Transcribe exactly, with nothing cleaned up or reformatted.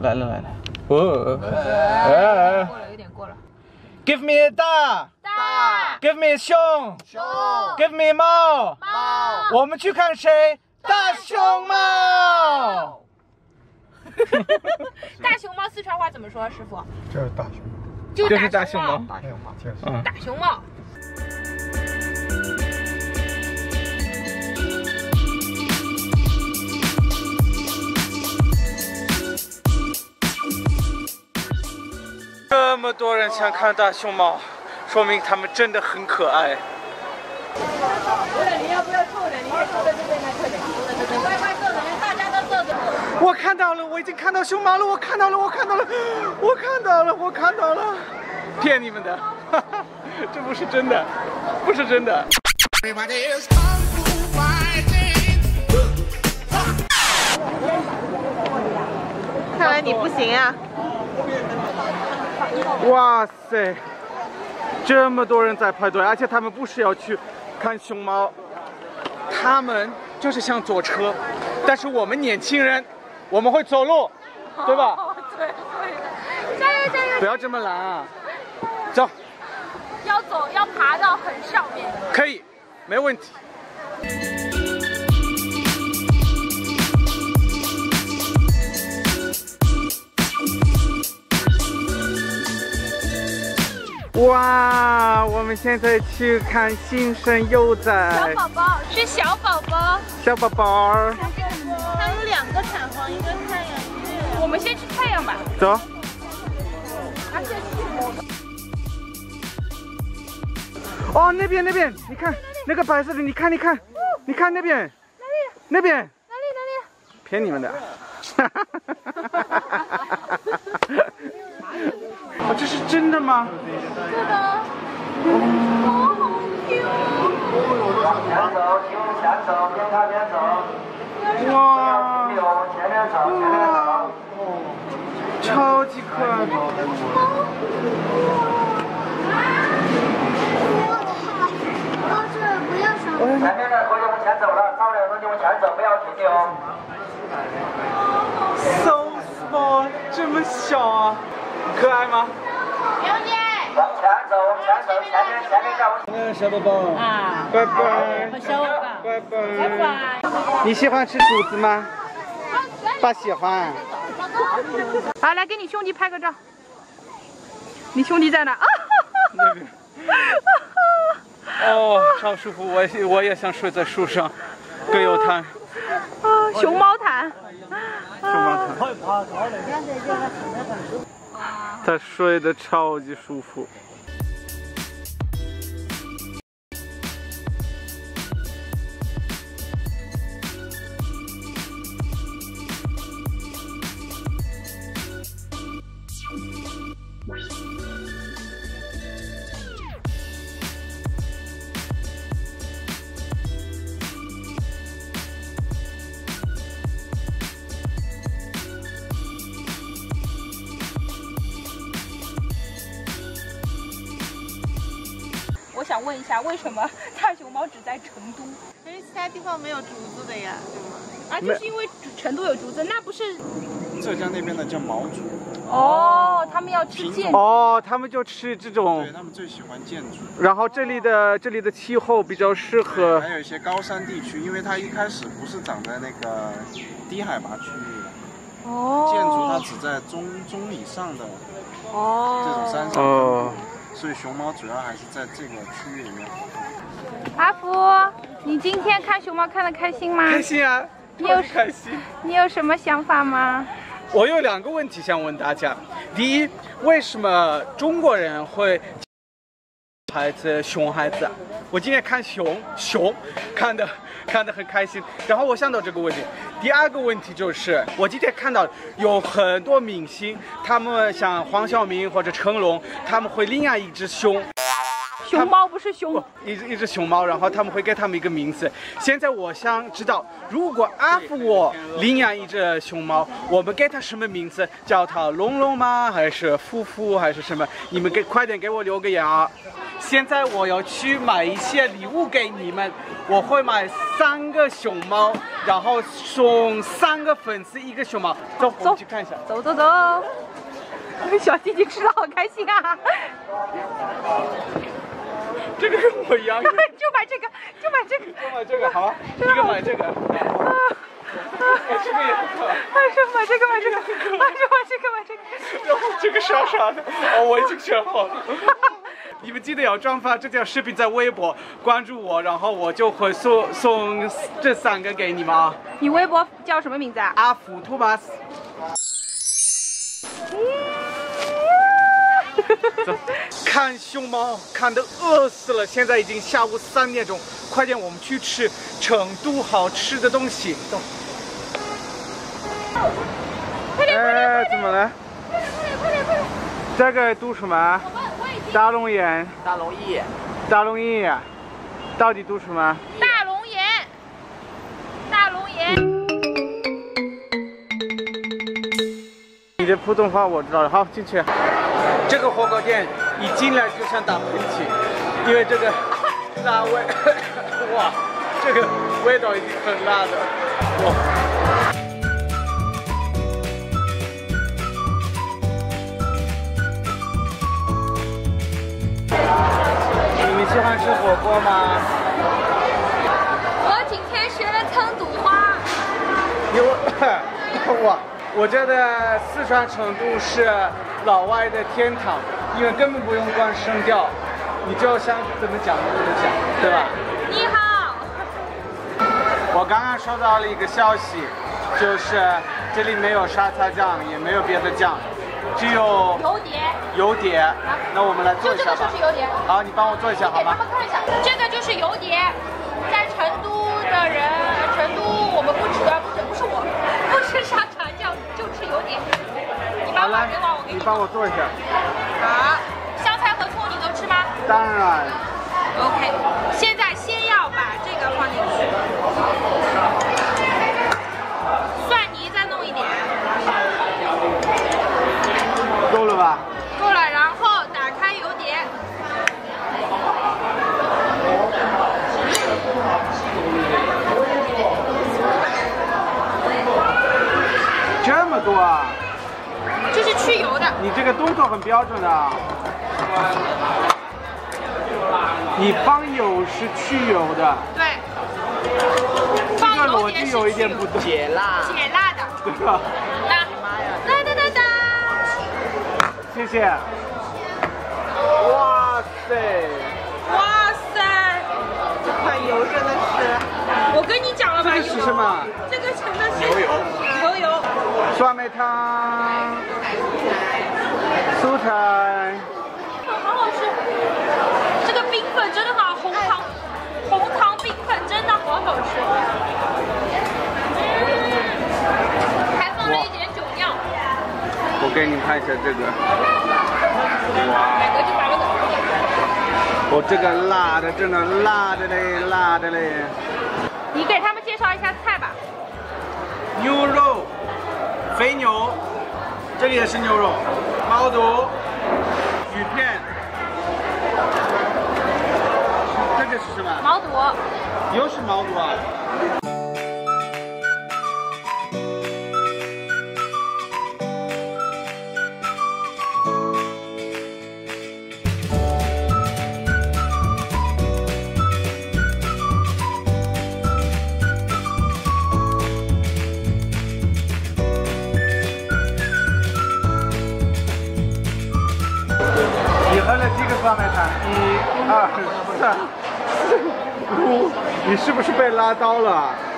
来了来了，哦，哎， 过了，有点过了。 Give me a 大， 大 ，Give me a 熊， 熊 ，Give me a 猫， 猫， 我们去看谁？大熊猫。 大熊猫四川话怎么说，师傅？ 这是大熊， 就就是大大熊猫熊猫。 大熊猫，就是。 嗯， 大熊猫。 这么多人想看大熊猫，说明它们真的很可爱。 你要不要凑人？你也凑在这边来，快点，快快凑人，大家都凑着。 我看到了，我已经看到熊猫了，我看到了，我看到了，我看到了，我看到了，骗你们的，哈哈，这不是真的，不是真的。 看来你不行啊！ 哇塞，这么多人在排队，而且他们不是要去看熊猫，他们就是想坐车，但是我们年轻人，我们会走路，对吧？ 哦，对对，加油加油！ 不要这么懒啊，走， 要走要爬到很上面。 可以，没问题。 哇，我们现在去看新生幼小崽， 宝宝是小宝宝， 小宝宝儿， 它有两个产房，一个太阳，一个月亮。我们先去太阳吧。 走。哦，那边那边，你看那个白色的，你看你看，你看那边， 哪里？ 那边， 哪里哪里？ 骗你们的。哦，这是真的吗？ 是的。哦，好 Q。 前走，请前走，边看边走。 哇， 停留，前面走，前面走。 超级可爱。 前面的可以往前走了，到两分钟前走，不要停留。 So small， 这么小啊，可爱吗？ 刘姐。 往前走，前走，前面前面看。 嗯，小宝宝。 啊。 拜拜。 小宝宝。 拜拜。 拜拜。 你喜欢吃竹子吗？不喜欢。 好，来给你兄弟拍个照。你兄弟在哪？啊！ 那边。哦，超舒服，我我也想睡在树上，更有滩。 啊，熊猫毯。 熊猫毯。他睡得超级舒服。 我想问一下，为什么大熊猫只在成都？ 因为其他地方没有竹子的呀，对吗？ 啊，就是因为成都有竹子，那不是？ 浙江那边的叫毛竹。 哦，他们要吃剑。 哦，他们就吃这种。 对，他们最喜欢箭竹。 然后这里的这里的气候比较适合。 还有一些高山地区，因为它一开始不是长在那个低海拔区域的。 哦。 箭竹它只在中中以上的哦这种山上。 哦。 所以熊猫主要还是在这个区域里面。 阿福，你今天看熊猫看得开心吗？ 开心啊， 你有开心。 你有什么想法吗？ 我有两个问题想问大家。第一，为什么中国人会孩子熊孩子？我今天看熊熊，看的看得很开心。然后我想到这个问题。第二个问题就是，我今天看到有很多明星，他们像黄晓明或者成龙，他们会领养一只熊。 熊猫不是熊， 一只一只熊猫，然后他们会给他们一个名字。现在我想知道，如果阿福我领养一只熊猫，我们给它什么名字？叫它龙龙吗？还是夫妇？还是什么？你们给快点给我留个言啊！ 现在我要去买一些礼物给你们，我会买三个熊猫，然后送三个粉丝一个熊猫。走，我们去看一下。 走走走。小弟弟吃的好开心啊！ 这个跟我一样。 就买这个，就买这个， 就买这个，好吧？一个买这个。啊。这个也不错。 还是买这个买这个，还是买这个买这个。 然后这个傻傻的，哦，我已经选好了。你们记得要转发这条视频在微博，关注我，然后我就会送送这三个给你们啊。 你微博叫什么名字啊？ 阿福托马斯。走，看熊猫看得饿死了，现在已经下午三点钟，快点，我们去吃成都好吃的东西。走。哎，怎么了？ 快点快点快点快点！ 这个读什么？大龙眼。 大龙燚。 大龙燚，到底读什么？ 大龙眼。大龙眼。 你的普通话我知道了，好，进去。这个火锅店一进来就想打喷嚏，因为这个辣味，哇，这个味道已经很辣的，哇。你们喜欢吃火锅吗？ 我今天学了成都话。 有，哇。我觉得四川成都是老外的天堂，因为根本不用关声调，你就想怎么讲就怎么讲，对吧？ 你好。 我刚刚收到了一个消息，就是这里没有沙茶酱，也没有别的酱，只有油碟。 油碟。那我们来做一下吧。 就这个就是油碟。 好，你帮我做一下好吗？ 给他们看一下，这个就是油碟，在成都的人，成都我们不吃的，不是不是我，不吃沙茶酱，就吃油碟。你把碗给我，我给你帮我做一下。 好，香菜和葱你都吃吗？ 当然。 OK， 现在先要把这个放进去，蒜泥再弄一点， 够了吧？ 够了，然后打开油碟。 这么多啊！ 这是去油的。 你这个动作很标准的啊。你放油是去油的。 对。 这个逻辑有一点不对。 解辣。 解辣的。 对吧？ 来，哒哒哒哒。 谢谢。哇塞！ 哇塞！ 这块油真的是， 我跟你讲了吧， 这个是什么？ 这个真的是牛油。 牛油。 酸梅汤。蔬菜。 好好吃。这个冰粉真的好，红糖红糖冰粉真的好好吃。嗯，还放了一点酒酿。 我给你看一下这个。哇！ 买个就把这个。 我这个辣的真的辣的嘞，辣的嘞。 你给他们介绍一下菜吧。 牛肉，肥牛，这里也是牛肉，毛肚，鱼片，这个是什么？ 毛肚。 又是毛肚啊！你喝了几个酸梅汤？一、二、三、四、五，你是不是被拉刀了？